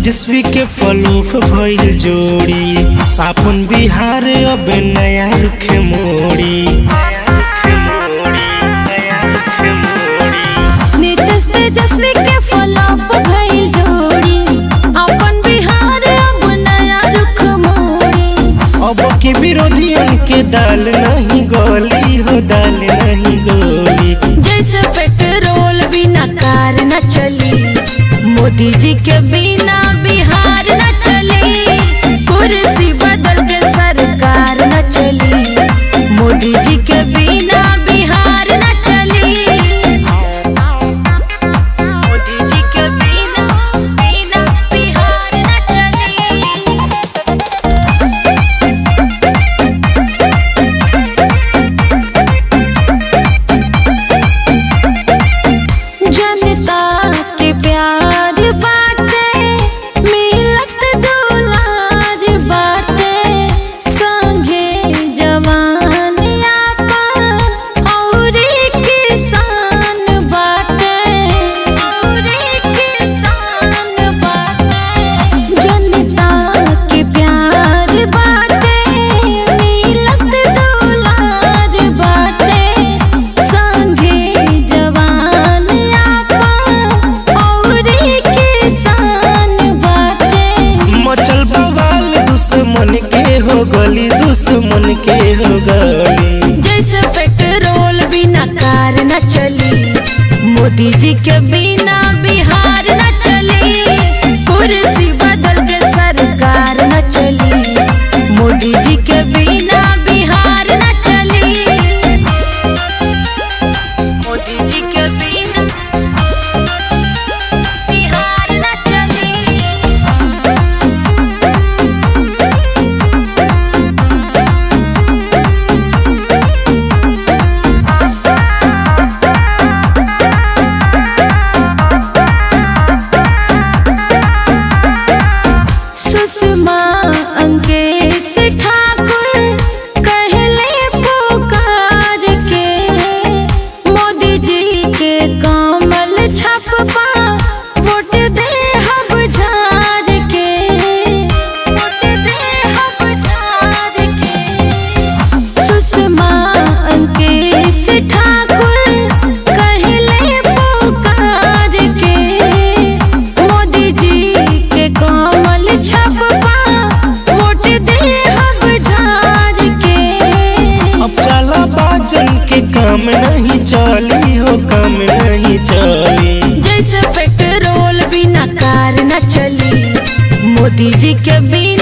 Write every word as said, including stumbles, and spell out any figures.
तेजस्वी के फलूफ भइल जोड़ी, अपन बिहार अब नया रुख मोड़ी। नीतीश तेजस्वी के फलूफ भइल जोड़ी, अपन बिहार अब नया रुख मोड़ी। अब के विरोधियन के दाल नहीं गोली हो, दाल नहीं गोली। जैसे पेट्रोल बिना कार न चली, मोदी जी के बिना बिहार न चली। कुर्सी बदल के सरकार न चली, मोदी जी के बिना बिहार न चली। मोदी जी के बिना बिना बिहार न चली। जनता के प्यार दुश्मन के हो गली, दुश्मन के हो गली। जैसे पेट्रोल बिना कार न चली, मोदी जी के बिना बिहार न चली। कुर्सी बदल के सरकार न चली, मोदी जी के बिना बिहार न चली। मोदी जी के बिना बिहार न चली। सुषमा अंकेश ठाकुर कहले पुकार के, मोदी जी के कमल छापा वोट दे हम झार के, वोट दे हम झार के। सुषमा अंकेश ठाकुर कहले पुकार के, मोदी जी के कमल छापा वोट दे हम झार के। अब चला बाजन के काम नहीं चली हो, काम नहीं चली। जैसे पेट्रोल बिना कार न चली, मोदी जी के बिना